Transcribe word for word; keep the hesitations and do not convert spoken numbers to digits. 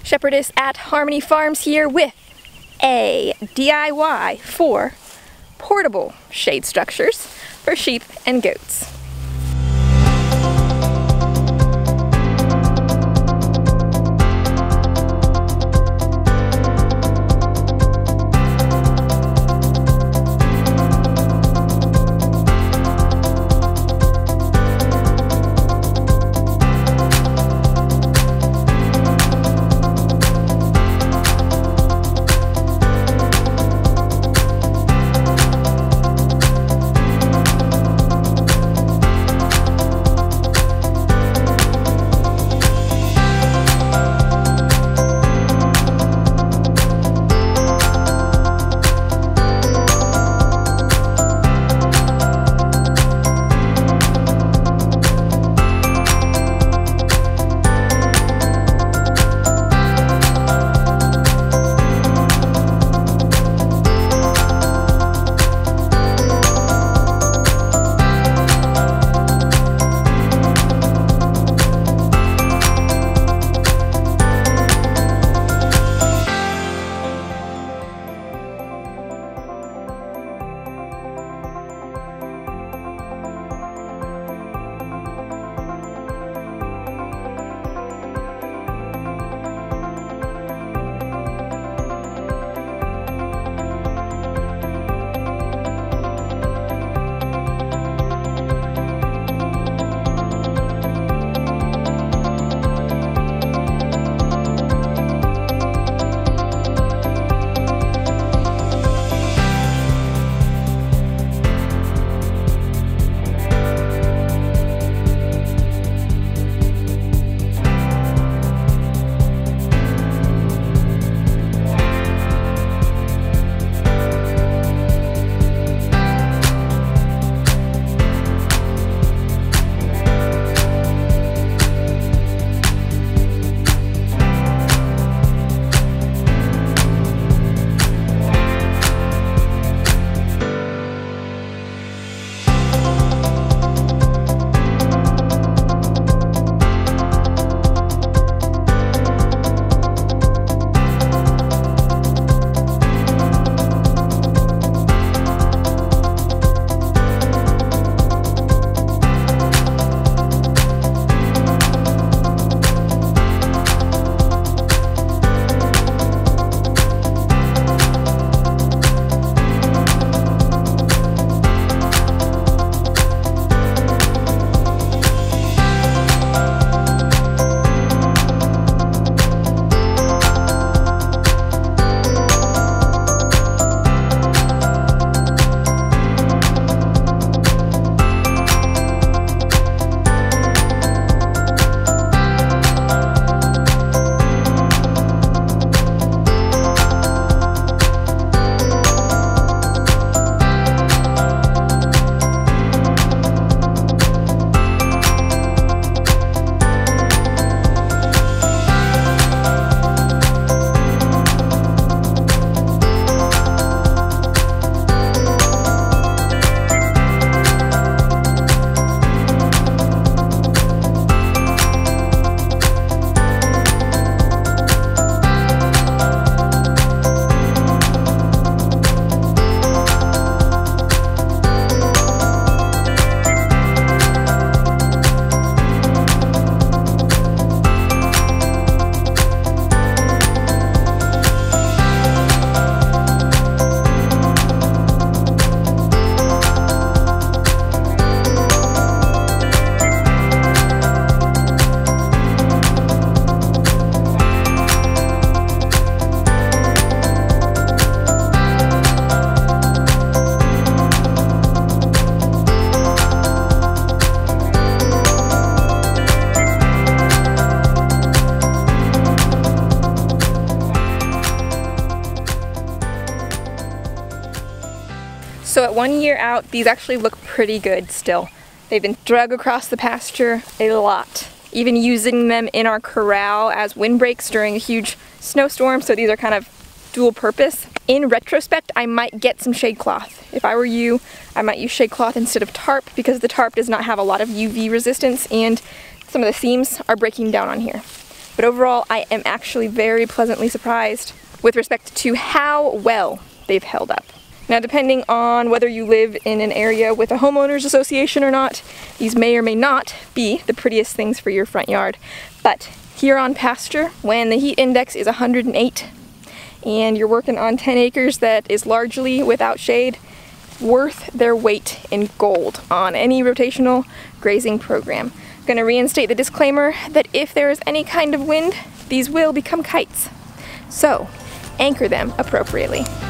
Shepherdess at Harmony Farms here with a D I Y for portable shade structures for sheep and goats. So at one year out, these actually look pretty good still. They've been drug across the pasture a lot, even using them in our corral as windbreaks during a huge snowstorm, so these are kind of dual purpose. In retrospect, I might get some shade cloth. If I were you, I might use shade cloth instead of tarp, because the tarp does not have a lot of U V resistance and some of the seams are breaking down on here. But overall, I am actually very pleasantly surprised with respect to how well they've held up. Now, depending on whether you live in an area with a homeowners association or not, these may or may not be the prettiest things for your front yard. But here on pasture, when the heat index is one hundred eight and you're working on ten acres that is largely without shade, worth their weight in gold on any rotational grazing program. I'm going to reinstate the disclaimer that if there is any kind of wind, these will become kites. So, anchor them appropriately.